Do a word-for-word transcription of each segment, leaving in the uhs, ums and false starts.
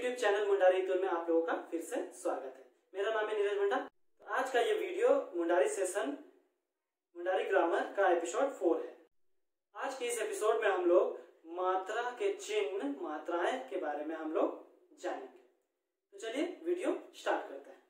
YouTube channel Mundari tour में आप लोगों का फिर से स्वागत है। मेरा नाम है नीरज मुंडा। आज का ये video Mundari session Mundari grammar का एपिसोड फोर है। आज के इस एपिसोड में हम लोग मात्रा के चिन्ह मात्राएं के बारे में हम लोग जानेंगे। तो चलिए वीडियो स्टार्ट करते हैं।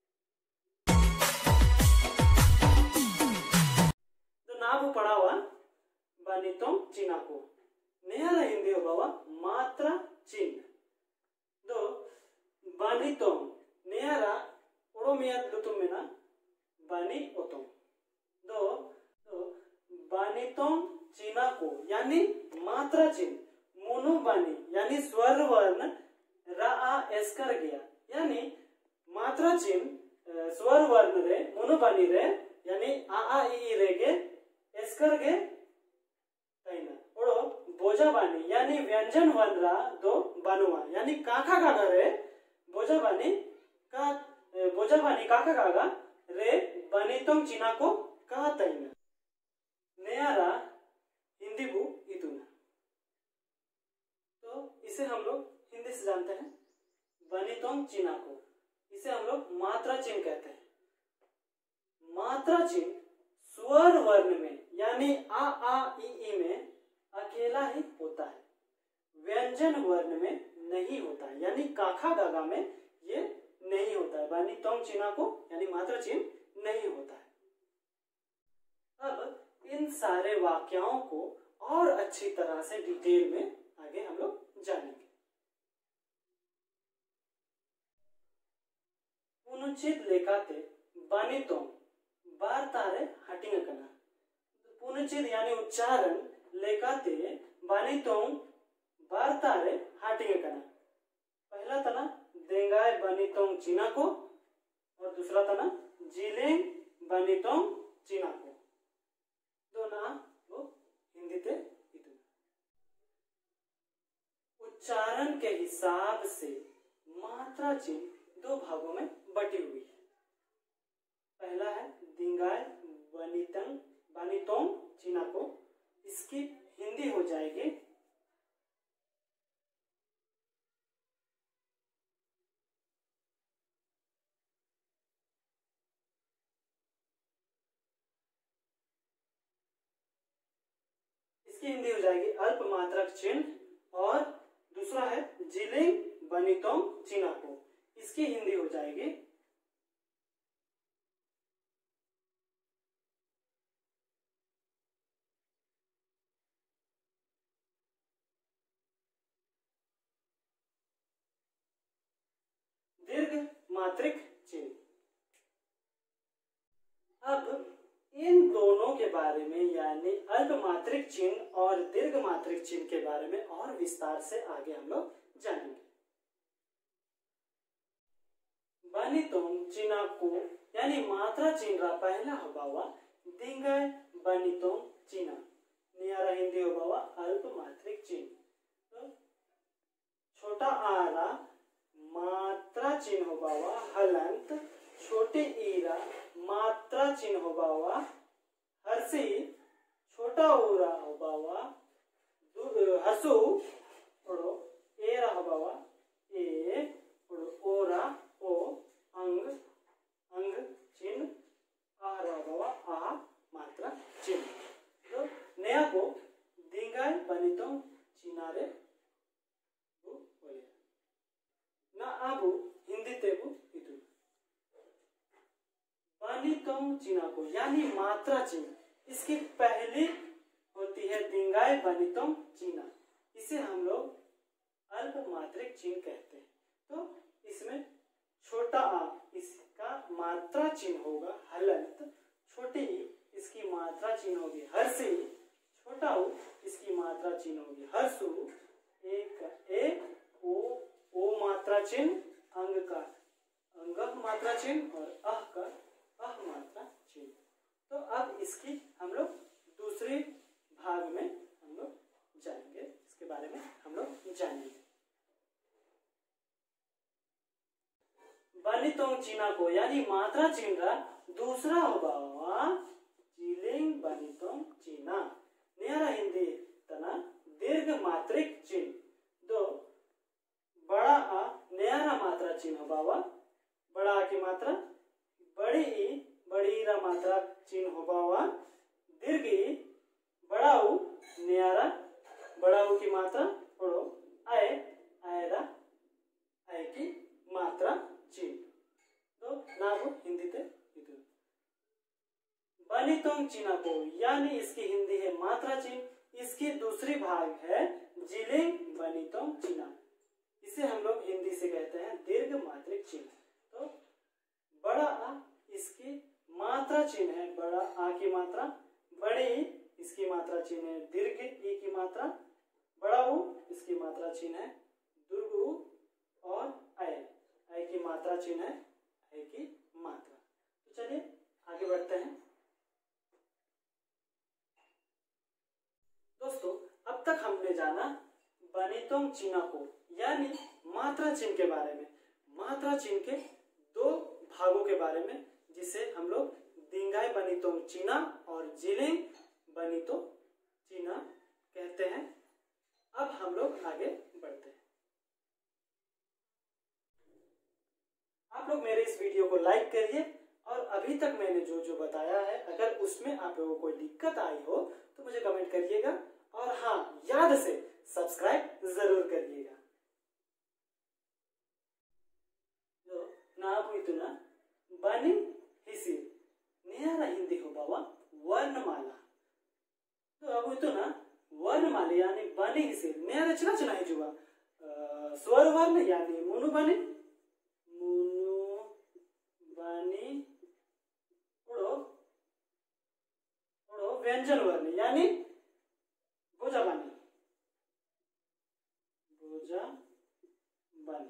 तो नाम पढ़ा हुआ बनितों चिन्ह को नया हिंदी हो बाबा मात्रा चिन्ह दो बनितों नेहरा ओडोमियात लुतुमिना बनी ओतों दो दो बनितों चिन्ह को यानी मात्रा चिन्ह मोनो बनी यानी स्वर वर्ण रा एस्कर गया यानी मात्रा चिन्ह स्वर वर्ण रे मोनो बनी रे यानी आ आ ई रे गे एस्कर गे तैना ओडो बोझा बानी यानी व्यंजन वनरा दो बनुआ यानी काका काका रे बोझा बानी का बोझा बानी काका काका रे बनितों चिन्ह को का तैना नेयारा हिंदी बु इतुना। तो इसे हम लोग हिंदी से जानते हैं बनितों चिन्ह को। इसे हम लोग मात्रा चिन्ह कहते हैं। मात्रा चिन्ह स्वर वर्ण में यानी आ आ ई ई में अकेला ही होता है, व्यंजन वर्ण में नहीं होता है यानी काखा गागा में ये नहीं होता है। बनितों चिन्ह को यानी मात्रा चिन्ह नहीं होता है। अब इन सारे वाक्यों को और अच्छी तरह से डिटेल में आगे हम लोग जानेंगे। पुनचित लेखाते बनितों बारतारे हटिंग करना। पुनचित यानी उच्चारण लेखाते बनितों बारतारे हटिंग करना। पहला तना देंगाय बनितों चिन्ह को और दूसरा तना जिलेंग बनितों चिन्ह को। दो ना वो हिंदी ते उच्चारण के हिसाब से मात्रा चिन्ह दो भागों में बटी हुई है। पहला है दिंगाय बनितों बनितों चिन्ह को, इसकी हिंदी हो जाएगी इसकी हिंदी हो जाएगी अल्प मात्रक चिन्ह और दूसरा है जिलिंग बनितों चिन्ह को, इसकी हिंदी हो जाएगी दीर्घ मात्रिक चिन्ह। अब इन दोनों के बारे में यानी अल्प मात्रिक चिन्ह और दीर्घ मात्रिक चिन्ह के बारे में और विस्तार से आगे हम लोग जानेंगे। बनितों चिन्ह को यानी मात्रा चिन्ह पहला हो बावा दिंगाय बनितों चिन्ह नियारा हिंदी हो बावा अल्प मात्रिक चिन्ह। तो छोटा आरा मात्रा चिन्ह हो बावा हलंत, छोटे ईरा मात्रा चिन्ह हो बावा हर्षी, छोटा ऊरा हो बावा हसु ओड़ो एरा हो बावा ए ओड़ो ओरा ओ अंग अंग चिन्ह आरा हो बावा आ मात्रा चिन्ह। तो नया को दिंगाय बनितों चिन्ह रे ना आबू हिंदी तेबू इतु बनितों चिन्ह को यानी मात्रा चिन्ह, इसकी पहली होती है दिंगाय बनितों चिन्ह, इसे हम लोग अल्प मात्रिक चिन्ह कहते हैं। तो इसमें छोटा आ इसका मात्रा चिन्ह होगा हलंत, छोटी ई इसकी मात्रा चिन्ह होगी हर्षी, छोटा ऊ इसकी मात्रा चिन्ह होगी हर्षु, एक एक ओ ओ मात्रा चिन्ह अंग का अंग मात्रा चिन्ह और अह का अह मात्रा चिन्ह। तो अब इसकी हम लोग दूसरे भाग में हम लोग जानेंगे, इसके बारे में हम लोग जानेंगे। बनितों चिन्ह को यानी मात्रा चिन्ह दूसरा होगा जिलिंग बनितों चिन्ह नियारा हिंदी तना दीर्घ मात्रिक चिन्ह। दो बड़ा आ चिन्ह हो बावा बड़ा आ की मात्रा बड़ी ई बड़ी रा मात्रा चिन्ह हो बावा दीर्घ ई बड़ा उ न्यारा बड़ा उ की मात्रा ओड़ो आए आयरा आय की मात्रा चिन्ह तो नाबू हिंदी ते इधर बनितोंग चिन्ह को यानी इसकी हिंदी है मात्रा चिन्ह इसकी दूसरी भाग है जिलिंग बनितोंग चिन्ह इसे हम लोग हिंदी से कहते हैं दीर्घ मात्रिक चिन्ह। तो बड़ा आ इसकी मात्रा चिन्ह है बड़ा आ की मात्रा बड़ी इसकी मात्रा चिन्ह है दीर्घ ई की मात्रा बड़ा उ इसकी मात्रा चिन्ह है दीर्घ उ और आय आय की मात्रा चिन्ह है आय की मात्रा। तो चलिए आगे बढ़ते हैं दोस्तों। अब तक हमने जाना बनितोंग चिन्ह को यानी मात्रा चिन्ह के बारे में मात्रा चिन्ह के दो भागों के बारे में जिसे हम लोग दिंगाई बनितोंग चिन्ह और जिलिंग बनितोंग चिन्ह कहते हैं। अब हम लोग आगे बढ़ते हैं। आप लोग मेरे इस वीडियो को लाइक करिए और अभी तक मैंने जो जो बताया है अगर उसमें आप लोगों को कोई दिक्कत आई हो तो मुझे कमेंट करिएगा और हाँ याद से सब्सक्राइब जरूर करिएगा। तो नाबू इतना बनी हिसी न्यारा हिंदी हो बाबा वर्णमाला। तो अब इतना वर्णमाला यानी बनी हिसी न्यारा चला चला ही जुआ स्वर वर्ण यानी मुनु बनी मुनु बनी उड़ो उड़ो व्यंजन वर्ण यानी भोजा बानी भोजा बानी।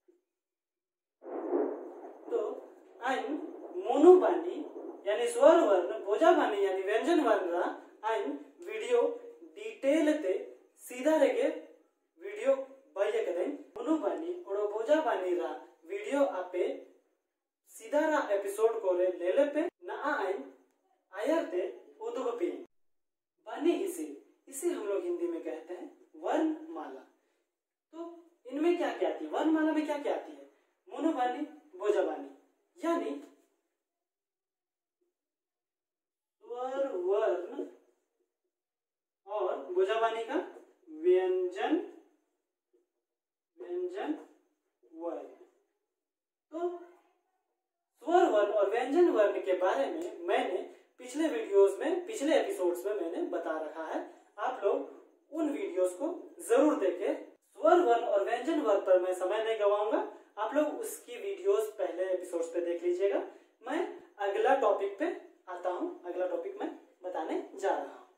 तो आइन मोनु बानी यानी स्वर वर्ण भोजा बानी यानी व्यंजन वर्ण रा आइन वीडियो डिटेल ते सीधा रेगे वीडियो बाये करें मोनु बानी और भोजा बानी रा वीडियो आपे सीधा रा एपिसोड को रे ले ले पे ना आइन आयर ते उदुग पे बानी इसे इसे हम लोग हिंदी में कहते हैं वर्णमाला। तो इनमें क्या क्या आती है वर्णमाला में क्या क्या आती है मोनु बानी भोजा बानी यानी स्वर वर्ण और भोजा बानी का व्यंजन व्यंजन वर्ण। तो स्वर वर्ण और व्यंजन वर्ण के बारे में मैंने पिछले वीडियोस में पिछले एपिसोड्स में मैंने बता रखा है। आप लोग उन वीडियोस को जरूर देखें। स्वर वर्ण और व्यंजन वर्ण पर मैं समय नहीं गवाऊंगा आप लोग उसकी वीडियोस पहले एपिसोड्स पे देख लीजिएगा। मैं अगला टॉपिक पे आता हूं अगला टॉपिक मैं बताने जा रहा हूं।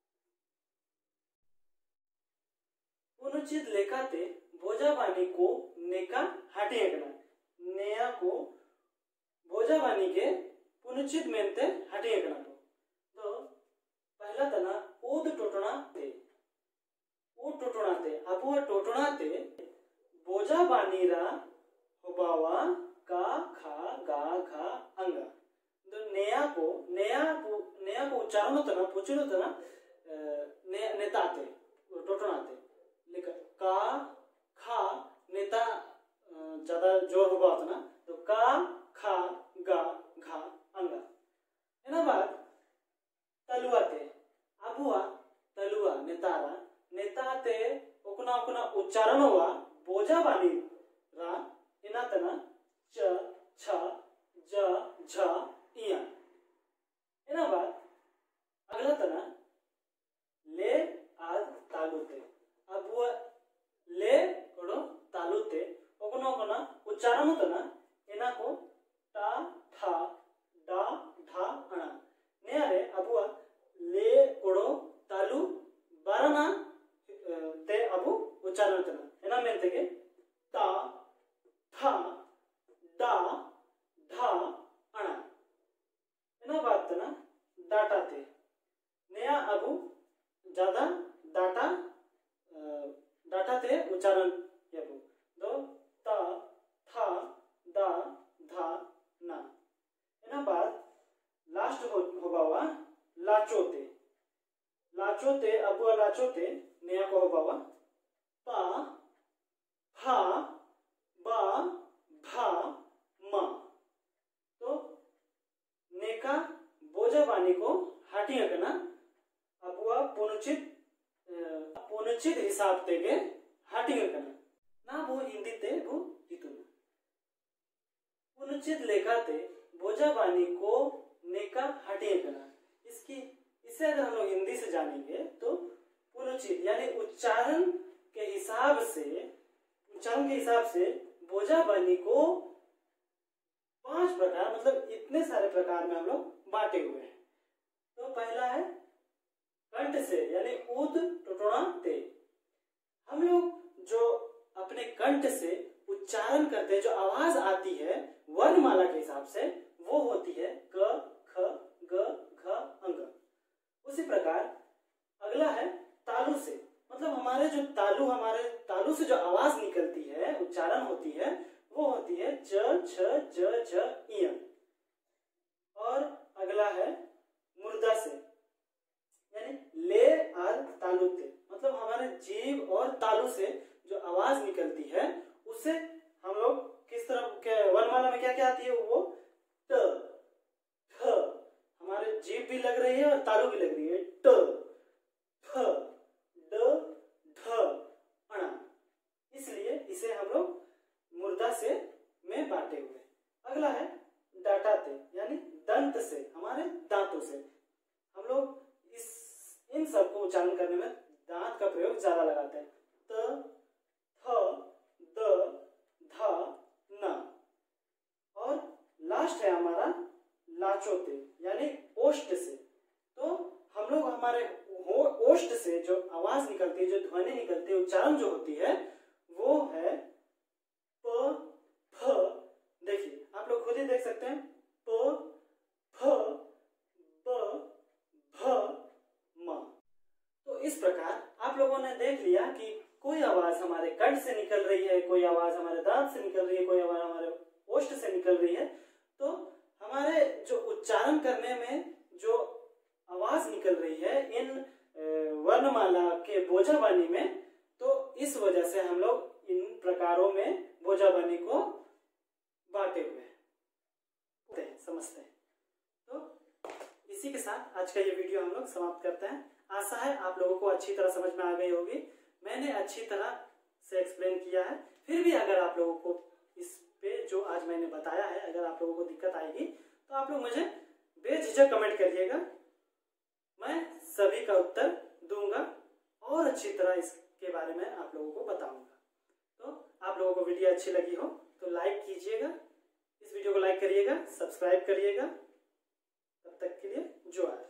अनुचित लेखाते भोजा बानी को नेका हाटी एकना नेया को भोजा बानी के पुनुचित मेनते हटी एकना। तो तो पहला तना ऊद टोटना ते ऊद टोटना ते अब वो टोटना ते भोजा बानी रा हुबावा का खा गा घा अंगा। तो नेया को नेया को नेया को उच्चारण तना पुचुनो तना ने नेताते टोटनाते लेकिन का खा नेता ज्यादा जोर होगा तना तो का खा गा घा अंगा। एना बाद तलुआते अबुआ तलुआ नेतारा नेताते ओकना ओकना उच्चारण हुआ बोझा बानी रा एना तना च छ ज झ इया। एना बाद अगला तना ले आद तालुते अबुआ ले ओडो तालुते ओकना ओकना उच्चारण तना एना को टा था डा धा अणा नेरे अबुआ ले ओडो तालु बारना ते अबु उच्चारण तना एना मेनते के ता था डा धा अणा। एना बात तना डाटा ते नया अबु ज्यादा डाटा डाटा ते उच्चारण यबु दो ता था दा धा ना। एना बाद लास्ट हो होबावा लाचोते लाचोते अबुआ लाचोते नया को होबावा पा हा बा हिसाब ते के हाटिंग करना ना वो हिंदी ते वो इतुन अनुचित लेखा ते बोझा बानी को नेका हाटिंग करना। इसकी इसे अगर हम लोग हिंदी से जानेंगे तो पुनरुचित यानी उच्चारण के हिसाब से उच्चारण के हिसाब से बोझा बानी को पांच प्रकार मतलब इतने सारे प्रकार में हम लोग बांटे हुए हैं। तो पहला है कंठ से यानी ऊद टुटुणा ते। हम लोग जो अपने कंठ से उच्चारण करते हैं, जो आवाज आती है वर्णमाला के हिसाब से, वो होती है क ख ग घ अंग। उसी प्रकार अगला है तालु से, मतलब हमारे जो तालु हमारे तालु से जो आवाज निकलती है, उच्चारण होती है, वो होती है च छ ज झ इय। और अगला है मुर्दा से यानी ले आल तालु ते, मतलब हमारे जीभ और तालु से जो आवाज निकलती है उससे हम लोग किस तरह के वर्णमाला में क्या क्या आती है, वो ट ठ, हमारे जीभ भी लग रही है और तालु भी लग रही है, ट ठ ड ढ अणा, इसलिए इसे हम लोग मुर्दा से में बांटे हुए। अगला है डाटा ते यानी दंत से, हमारे दांतों से। हम लोग इस इन सब को उच्चारण करने में दांत का प्रयोग ज्यादा लगाते हैं। त थ द ध न। और लास्ट है हमारा लाचोते यानी ओष्ठ से। तो हम लोग हमारे ओष्ठ से जो आवाज निकलती है, जो ध्वनि निकलती है, उच्चारण जो होती है, वो है प फ। देखिए आप लोग खुद ही देख सकते हैं, प फ ब भ म। तो इस प्रकार आप लोगों ने देख लिया कि कोई आवाज हमारे कंठ से निकल रही है, कोई आवाज हमारे दांत से निकल रही है, कोई आवाज हमारे ओष्ठ से निकल रही है। तो हमारे जो उच्चारण करने में जो आवाज निकल रही है इन वर्णमाला के बोझाबानी में, तो इस वजह से हम लोग इन प्रकारों में बोझाबानी को बांटे हुए हैं, समझते हैं। तो इसी के साथ आज का ये वीडियो हम लोग समाप्त करते हैं। आशा है आप लोगों को अच्छी तरह समझ में आ गई होगी। मैंने अच्छी तरह से एक्सप्लेन किया है। फिर भी अगर आप लोगों को इस पे जो आज मैंने बताया है, अगर आप लोगों को दिक्कत आएगी तो आप लोग मुझे बेझिझक कमेंट करिएगा, मैं सभी का उत्तर दूंगा और अच्छी तरह इसके बारे में आप लोगों को बताऊंगा। तो आप लोगों को वीडियो अच्छी लगी हो तो लाइक कीजिएगा, इस वीडियो को लाइक करिएगा, सब्सक्राइब करिएगा। तब तक के लिए जो है